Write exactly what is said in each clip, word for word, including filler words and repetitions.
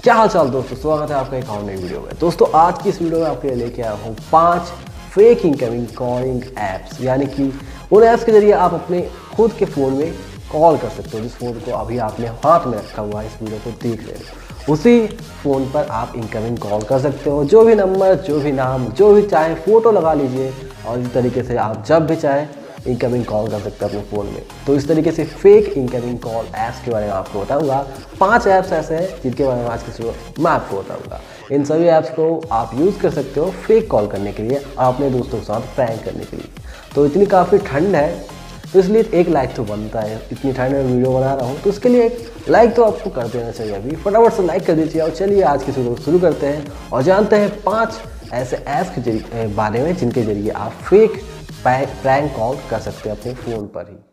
क्या हाल चाल दोस्तों, स्वागत है आपका एक और नई वीडियो में। दोस्तों आज की इस वीडियो में आपके लिए लेके आया हूँ पांच फेक इनकमिंग कॉलिंग ऐप्स, यानी कि उन ऐप्स के जरिए आप अपने खुद के फ़ोन में कॉल कर सकते हो। जिस फ़ोन को अभी आपने हाथ में रखा हुआ है, इस वीडियो को देख रहे हो, उसी फ़ोन पर आप इनकमिंग कॉल कर सकते हो। जो भी नंबर, जो भी नाम, जो भी चाहे फ़ोटो लगा लीजिए और इस तरीके से आप जब भी चाहे इनकमिंग कॉल कर सकते हैं अपने फ़ोन में। तो इस तरीके से फेक इनकमिंग कॉल ऐप्स के बारे में आपको बताऊंगा। पांच ऐप्स ऐसे हैं जिनके बारे में आज की वीडियो मैं आपको बताऊंगा। इन सभी ऐप्स को आप यूज़ कर सकते हो फेक कॉल करने के लिए और अपने दोस्तों के साथ प्रैंक करने के लिए। तो इतनी काफ़ी ठंड है तो इसलिए एक लाइक तो बनता है। इतनी ठंड में वीडियो बना रहा हूँ तो इसके लिए एक लाइक तो आपको कर देना चाहिए। अभी फटाफट से लाइक कर दीजिए और चलिए आज की वीडियो शुरू करते हैं और जानते हैं पाँच ऐसे ऐप्स के जरिए बारे में जिनके जरिए आप फेक प्रैंक कॉल कर सकते हैं अपने फ़ोन पर ही।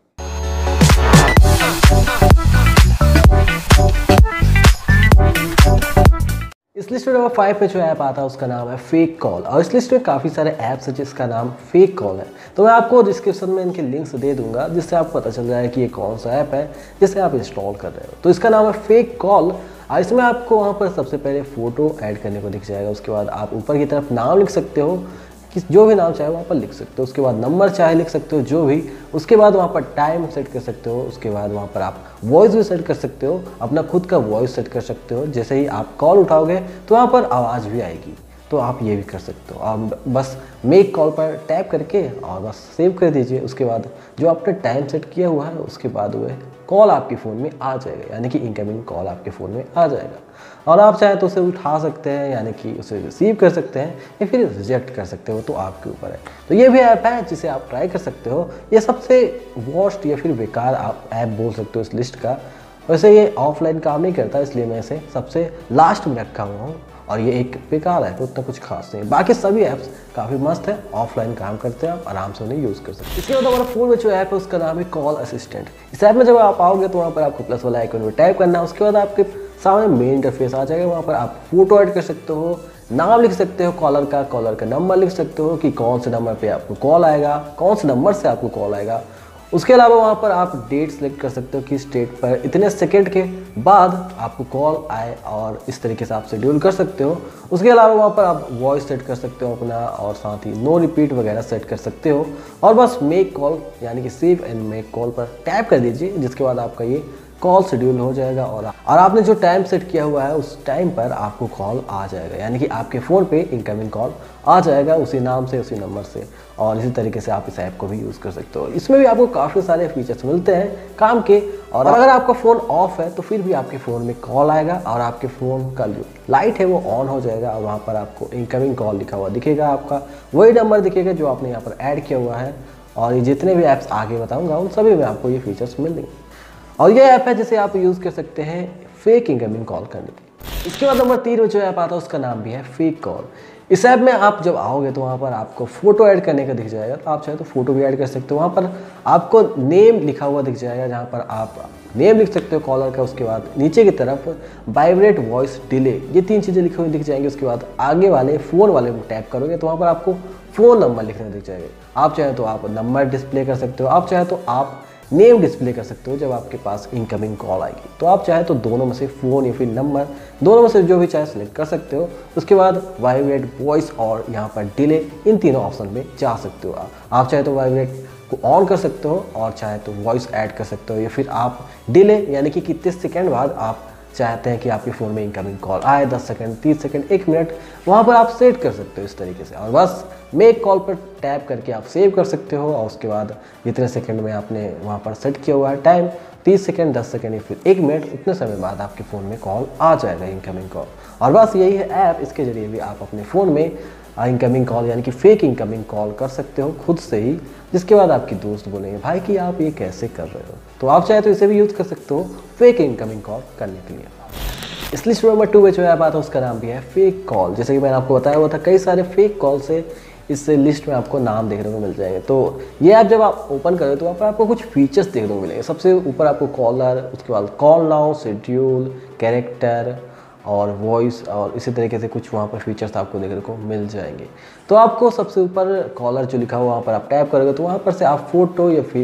इस लिस्ट में नंबर फाइव पे जो ऐप आता है उसका नाम है फेक कॉल और इस लिस्ट में काफ़ी सारे ऐप्स हैं जिसका नाम फेक कॉल है। तो मैं आपको डिस्क्रिप्शन में इनके लिंक्स दे दूंगा जिससे आपको पता चल जाए कि ये कौन सा ऐप है जिसे आप इंस्टॉल कर रहे हो। तो इसका नाम है फेक कॉल और इसमें आपको वहाँ पर सबसे पहले फ़ोटो ऐड करने को दिख जाएगा। उसके बाद आप ऊपर की तरफ नाम लिख सकते हो कि जो भी नाम चाहे वहाँ पर लिख सकते हो। उसके बाद नंबर चाहे लिख सकते हो जो भी। उसके बाद वहाँ पर टाइम सेट कर सकते हो। उसके बाद वहाँ पर आप वॉइस भी सेट कर सकते हो, अपना खुद का वॉइस सेट कर सकते हो। जैसे ही आप कॉल उठाओगे तो वहाँ पर आवाज़ भी आएगी, तो आप ये भी कर सकते हो। आप बस मेक कॉल पर टैप करके और बस सेव कर दीजिए। उसके बाद जो आपने टाइम सेट किया हुआ है उसके बाद वह कॉल आपके फ़ोन में आ जाएगा, यानी कि इनकमिंग कॉल आपके फ़ोन में आ जाएगा और आप चाहे तो उसे उठा सकते हैं, यानी कि उसे रिसीव कर सकते हैं या फिर रिजेक्ट कर सकते हो, तो आपके ऊपर है। तो ये भी ऐप है जिसे आप ट्राई कर सकते हो। ये सबसे वर्स्ट या फिर बेकार आप ऐप बोल सकते हो इस लिस्ट का। वैसे ये ऑफलाइन काम नहीं करता, इसलिए मैं इसे सबसे लास्ट में रखा हुआ हूँ और ये एक बेकार ऐप है, उतना कुछ खास नहीं। बाकी सभी ऐप्स काफ़ी मस्त है, ऑफलाइन काम करते हैं, आप आराम से उन्हें यूज़ कर सकते हैं। इसके बाद हमारा फोन में जो ऐप है उसका नाम है कॉल असिस्टेंट। इस ऐप में जब आप आओगे तो वहाँ पर आपको प्लस वाला आइकन में टैप करना है। उसके बाद आपके सामने मेन इंटरफेस आ जाएगा। वहाँ पर आप फोटो ऐड कर सकते हो, नाम लिख सकते हो कॉलर का, कॉलर का नंबर लिख सकते हो कि कौन से नंबर पे आपको कॉल आएगा, कौन से नंबर से आपको कॉल आएगा। उसके अलावा वहाँ पर आप डेट सेलेक्ट कर सकते हो कि इस डेट पर इतने सेकंड के बाद आपको कॉल आए और इस तरीके से आप शेड्यूल कर सकते हो। उसके अलावा वहाँ पर आप वॉइस सेट कर सकते हो अपना और साथ ही नो रिपीट वगैरह सेट कर सकते हो और बस मेक कॉल यानी कि सेव एंड मेक कॉल पर टैप कर दीजिए, जिसके बाद आपका ये कॉल शेड्यूल हो जाएगा और और आपने जो टाइम सेट किया हुआ है उस टाइम पर आपको कॉल आ जाएगा, यानी कि आपके फ़ोन पे इनकमिंग कॉल आ जाएगा उसी नाम से, उसी नंबर से। और इसी तरीके से आप इस ऐप को भी यूज़ कर सकते हो। इसमें भी आपको काफ़ी सारे फीचर्स मिलते हैं काम के और अगर आपका फ़ोन ऑफ है तो फिर भी आपके फ़ोन में कॉल आएगा और आपके फ़ोन का जो लाइट है वो ऑन हो जाएगा और वहाँ पर आपको इनकमिंग कॉल लिखा हुआ दिखेगा। आपका वही नंबर दिखेगा जो आपने यहाँ पर ऐड किया हुआ है और ये जितने भी ऐप्स आगे बताऊँगा उन सभी में आपको ये फीचर्स मिलेंगे। और ये ऐप है जिसे आप यूज़ कर सकते हैं फेक इनकमिंग कॉल करने के। इसके बाद नंबर तीन में जो ऐप आता है उसका नाम भी है फेक कॉल। इस ऐप में आप जब आओगे तो वहाँ पर आपको फ़ोटो ऐड करने का दिख जाएगा, तो आप चाहे तो फ़ोटो भी ऐड कर सकते हो। वहाँ पर आपको नेम लिखा हुआ दिख जाएगा, जहाँ पर आप नेम लिख सकते हो कॉलर का। उसके बाद नीचे की तरफ वाइब्रेट वॉइस डिले, ये तीन चीज़ें लिखी हुई दिख जाएंगी। उसके बाद आगे वाले फ़ोन वाले में टैप करोगे तो वहाँ पर आपको फ़ोन नंबर लिखने दिख जाएगा। आप चाहे तो आप नंबर डिस्प्ले कर सकते हो, आप चाहे तो आप नेम डिस्प्ले कर सकते हो जब आपके पास इनकमिंग कॉल आएगी। तो आप चाहे तो दोनों में से फ़ोन या फिर नंबर, दोनों में से जो भी चाहे सेलेक्ट कर सकते हो। उसके बाद वाइब्रेट वॉइस और यहाँ पर डिले, इन तीनों ऑप्शन में जा सकते हो। आप चाहे तो वाइब्रेट को ऑन कर सकते हो और चाहे तो वॉइस ऐड कर सकते हो या फिर आप डिले यानी कि कितने सेकेंड बाद आप चाहते हैं कि आपके फ़ोन में इनकमिंग कॉल आए, दस सेकंड, तीस सेकंड, एक मिनट, वहाँ पर आप सेट कर सकते हो इस तरीके से। और बस मेक कॉल पर टैप करके आप सेव कर सकते हो और उसके बाद जितने सेकंड में आपने वहाँ पर सेट किया हुआ है टाइम, तीस सेकंड, दस सेकंड या फिर एक मिनट, उतने समय बाद आपके फ़ोन में कॉल आ जाएगा इनकमिंग कॉल। और बस यही है ऐप, इसके ज़रिए भी आप अपने फ़ोन में इनकमिंग कॉल यानी कि फेक इनकमिंग कॉल कर सकते हो खुद से ही, जिसके बाद आपकी दोस्त बोलेंगे भाई कि आप ये कैसे कर रहे हो। तो आप चाहे तो इसे भी यूज़ कर सकते हो फेक इनकमिंग कॉल करने के लिए। इस लिस्ट में नंबर टू में जो ऐप आता है उसका नाम भी है फेक कॉल। जैसे कि मैंने आपको बताया हुआ था, कई सारे फेक कॉल से इस लिस्ट में आपको नाम देखने को मिल जाएंगे। तो ये ऐप जब आप ओपन करें तो वहाँ पर आपको कुछ फीचर्स देखने को मिलेंगे। सबसे ऊपर आपको कॉलर, उसके बाद कॉल नाउ, शेड्यूल, कैरेक्टर और वॉइस और इसी तरीके से कुछ वहाँ पर फीचर्स आपको देखने को मिल जाएंगे। तो आपको सबसे ऊपर कॉलर जो लिखा हुआ वहाँ पर आप टैप करोगे तो वहाँ पर से आप फोटो या फिर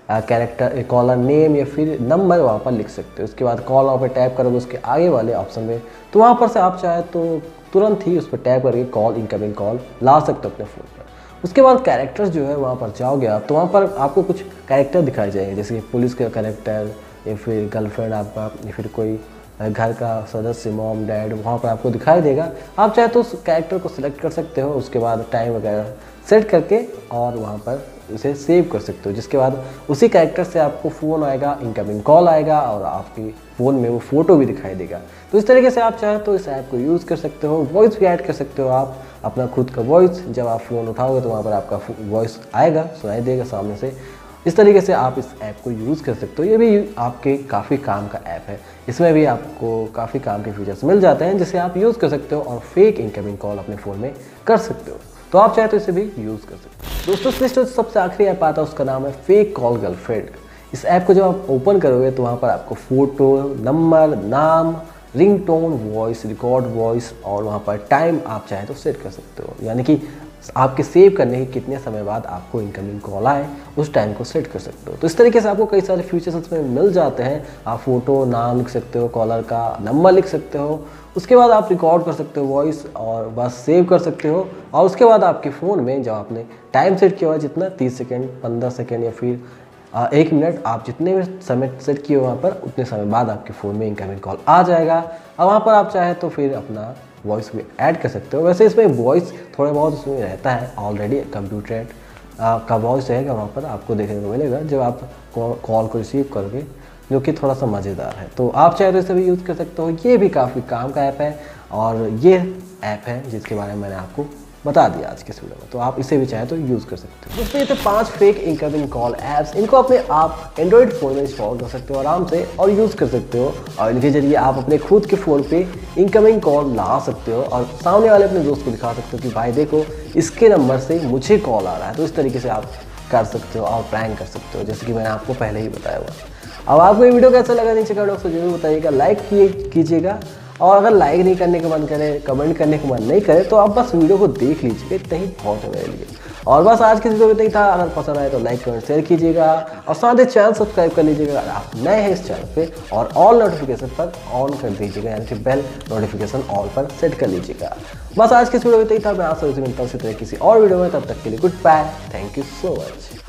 कैरेक्टर कॉलर नेम या फिर नंबर वहाँ पर लिख सकते हो। उसके बाद कॉल वहाँ पर टैप करोगे उसके आगे वाले ऑप्शन में, तो वहाँ पर से आप चाहे तो तुरंत ही उस पर टैप करके कॉल इनकमिंग कॉल ला सकते हो अपने फ़ोन पर। उसके बाद कैरेक्टर्स जो है वहाँ पर जाओगे आप, तो वहाँ पर आपको कुछ कैरेक्टर दिखाए जाएंगे, जैसे कि पुलिस का कैरेक्टर या फिर गर्लफ्रेंड आपका या फिर कोई घर का सदस्य मॉम डैड, वहाँ पर आपको दिखाई देगा। आप चाहे तो उस कैरेक्टर को सिलेक्ट कर सकते हो, उसके बाद टाइम वगैरह सेट करके और वहाँ पर उसे सेव कर सकते हो, जिसके बाद उसी कैरेक्टर से आपको फ़ोन आएगा, इनकमिंग कॉल आएगा और आपकी फ़ोन में वो फ़ोटो भी दिखाई देगा। तो इस तरीके से आप चाहे तो इस ऐप को यूज़ कर सकते हो। वॉइस भी ऐड कर सकते हो आप, अपना खुद का वॉइस, जब आप फ़ोन उठाओगे तो वहाँ पर आपका वॉइस आएगा, सुनाई देगा सामने से। इस तरीके से आप इस ऐप को यूज़ कर सकते हो। ये भी आपके काफ़ी काम का ऐप है, इसमें भी आपको काफ़ी काम के फीचर्स मिल जाते हैं जिसे आप यूज़ कर सकते हो और फेक इनकमिंग कॉल अपने फ़ोन में कर सकते हो। तो आप चाहे तो इसे भी यूज़ कर सकते हो। दोस्तों इस लिस्ट में सबसे आखिरी ऐप आता है, उसका नाम है फेक कॉल गर्लफ्रेंड। इस ऐप को जब आप ओपन करोगे तो वहाँ पर आपको फ़ोटो, नंबर, नाम, रिंगटोन, वॉइस रिकॉर्ड वॉइस और वहाँ पर टाइम आप चाहे तो सेट कर सकते हो, यानी कि आपके सेव करने के कितने समय बाद आपको इनकमिंग कॉल आए उस टाइम को सेट कर सकते हो। तो इस तरीके से आपको कई सारे फीचर्स इसमें मिल जाते हैं। आप फोटो, नाम लिख सकते हो, कॉलर का नंबर लिख सकते हो, उसके बाद आप रिकॉर्ड कर सकते हो वॉइस और बस सेव कर सकते हो। और उसके बाद आपके फ़ोन में जब आपने टाइम सेट किया हुआ जितना तीस सेकेंड, पंद्रह सेकेंड या फिर एक मिनट, आप जितने भी समय सेट किए हो वहाँ पर उतने समय बाद आपके फ़ोन में इनकमिंग कॉल आ जाएगा। और वहाँ पर आप चाहे तो फिर अपना वॉइस भी ऐड कर सकते हो। वैसे इसमें वॉइस थोड़ा बहुत इसमें रहता है, ऑलरेडी कंप्यूटर का वॉइस रहेगा वहाँ पर आपको देखने को मिलेगा जब आप कॉल को रिसीव करोगे, जो कि थोड़ा सा मज़ेदार है। तो आप चाहे तो इसे भी यूज़ कर सकते हो। ये भी काफ़ी काम का ऐप है और ये ऐप है जिसके बारे में मैंने आपको बता दिया आज के इस वीडियो में, तो आप इसे भी चाहे तो यूज़ कर सकते हो। दोस्तों ये थे पांच फेक इनकमिंग कॉल ऐप्स, इनको अपने आप एंड्रॉइड फ़ोन में इंस्टॉल कर सकते हो आराम से और यूज़ कर सकते हो। और इनके जरिए आप अपने खुद के फ़ोन पे इनकमिंग कॉल ला सकते हो और सामने वाले अपने दोस्त को दिखा सकते हो कि भाई देखो इसके नंबर से मुझे कॉल आ रहा है। तो इस तरीके से आप कर सकते हो और प्रैंक कर सकते हो, जैसे कि मैंने आपको पहले ही बताया हुआ। अब आपको ये वीडियो कैसा लगा नीचे कमेंट बॉक्स में जरूर बताइएगा, लाइक कीजिएगा और अगर लाइक नहीं करने का मन करे, कमेंट करने का मन नहीं करे तो आप बस वीडियो को देख लीजिएगा, इतना ही बहुत है मेरे लिए। और बस आज की वीडियो में इतना ही था। अगर पसंद आए तो लाइक कमेंट शेयर कीजिएगा और साथ ही चैनल सब्सक्राइब कर लीजिएगा अगर आप नए हैं इस चैनल पे, और ऑल नोटिफिकेशन पर ऑन कर दीजिएगा, यानी कि बेल नोटिफिकेशन ऑल पर सेट कर लीजिएगा। बस आज की वीडियो में इतना ही था। मैं आपसे मिलता हूँ इसी तरह किसी और वीडियो में, तब तक के लिए good bye, thank you so much.